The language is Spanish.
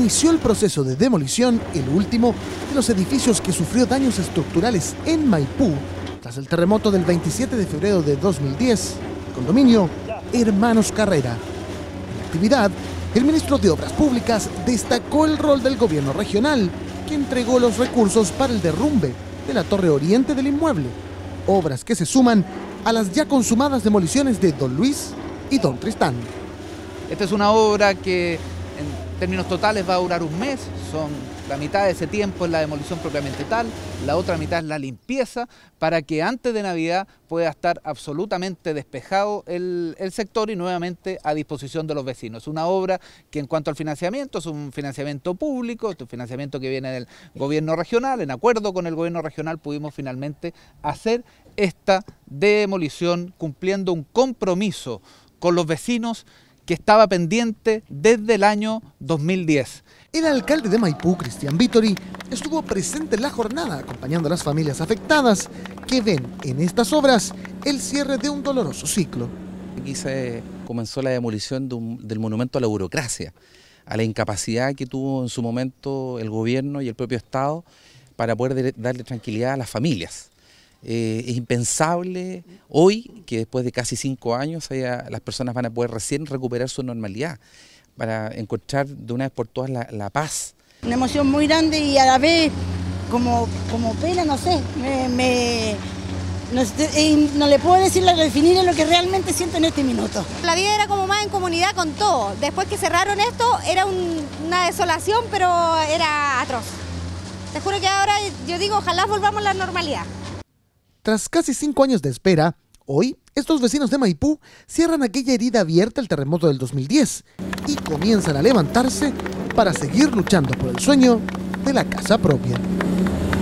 inició el proceso de demolición, el último de los edificios que sufrió daños estructurales en Maipú tras el terremoto del 27 de febrero de 2010, el condominio Hermanos Carrera. En la actividad, el ministro de Obras Públicas destacó el rol del gobierno regional, que entregó los recursos para el derrumbe de la torre oriente del inmueble, obras que se suman a las ya consumadas demoliciones de Don Luis y Don Tristán. Esta es una obra que en términos totales va a durar un mes, la mitad de ese tiempo es la demolición propiamente tal, la otra mitad es la limpieza, para que antes de Navidad pueda estar absolutamente despejado el sector y nuevamente a disposición de los vecinos. Es una obra que en cuanto al financiamiento es un financiamiento público, es un financiamiento que viene del gobierno regional. En acuerdo con el gobierno regional pudimos finalmente hacer esta demolición cumpliendo un compromiso con los vecinos que estaba pendiente desde el año 2010. El alcalde de Maipú, Cristian Vittori, estuvo presente en la jornada acompañando a las familias afectadas que ven en estas obras el cierre de un doloroso ciclo. Aquí se comenzó la demolición del monumento a la burocracia, a la incapacidad que tuvo en su momento el gobierno y el propio Estado para poder darle tranquilidad a las familias. Es impensable hoy que después de casi 5 años las personas van a poder recién recuperar su normalidad para encontrar de una vez por todas la paz. Una emoción muy grande y a la vez como pena, no sé, no le puedo definir lo que realmente siento en este minuto. La vida era como más en comunidad con todo. Después que cerraron esto era una desolación, pero era atroz. Te juro que ahora yo digo, ojalá volvamos a la normalidad. Tras casi 5 años de espera, hoy estos vecinos de Maipú cierran aquella herida abierta al terremoto del 2010 y comienzan a levantarse para seguir luchando por el sueño de la casa propia.